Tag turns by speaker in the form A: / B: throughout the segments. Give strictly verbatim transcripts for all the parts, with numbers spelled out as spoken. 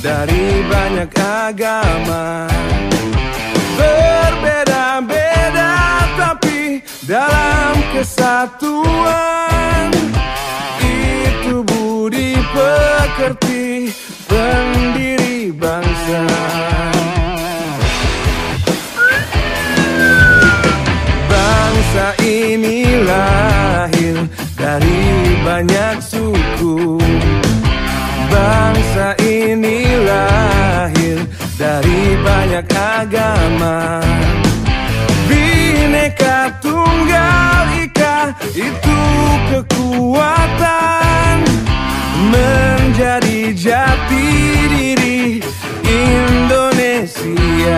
A: dari banyak agama. Berbeda-beda tapi dalam kesatuan. Itu budi pekerti pendiri bangsa. Bangsa ini lahir dari banyak suku. Bangsa ini lahir dari banyak agama. Bhinneka Tunggal Ika, itu kekuatan menjadi jati diri Indonesia.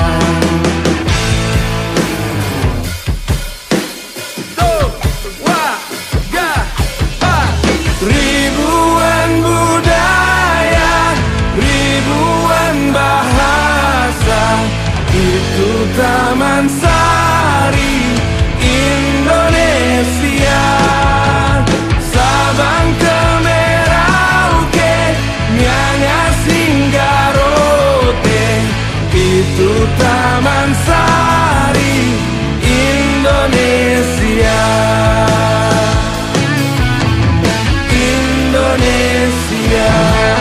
A: Ribuan budaya, ribuan bahasa, itu Taman Sari Indonesia. Sabang ke Merauke, Miangas hingga Rote, itu Taman Sari Indonesia. Indonesia.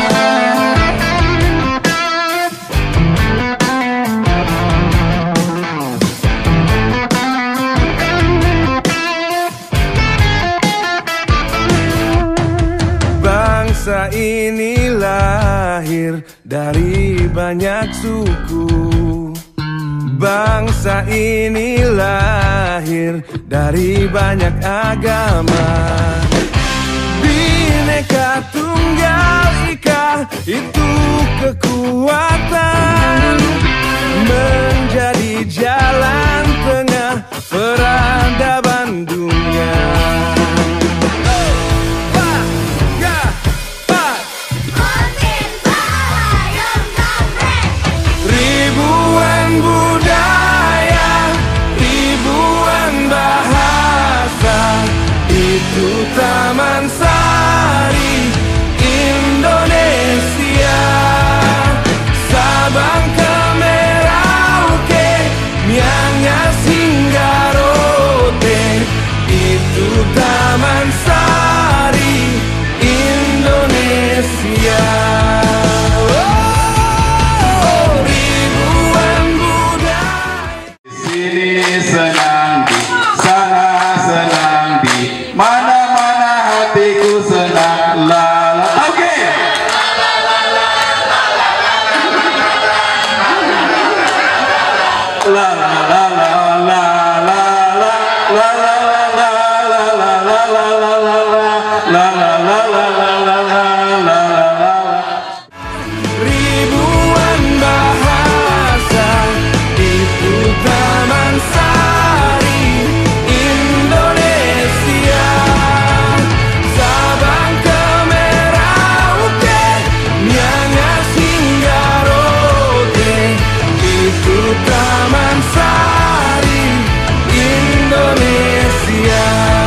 A: Bangsa ini lahir dari banyak suku. Bangsa ini lahir dari banyak agama. Bhinneka Tunggal Ika, itu kekuatan menjadi jalan tengah peradaban dunia. Ribuan budaya, ribuan bahasa, itu Taman Sari Indonesia. Sabang ke Merauke, Miangas hingga Rote, itu Taman Sari Indonesia. Oh, ribuan budaya.
B: Sini senang di, sana senang di, mana-mana hatiku senang. La la. Oke. La la la la la la la la la la la la la la la la la la.
A: Ribuan bahasa, itu Taman Sari Indonesia. Sabang ke Merauke, Miangas hingga Rote, itu Taman Sari Indonesia.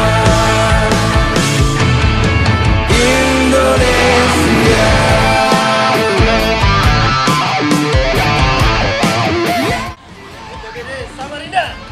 A: Indonesia.
C: Samarinda.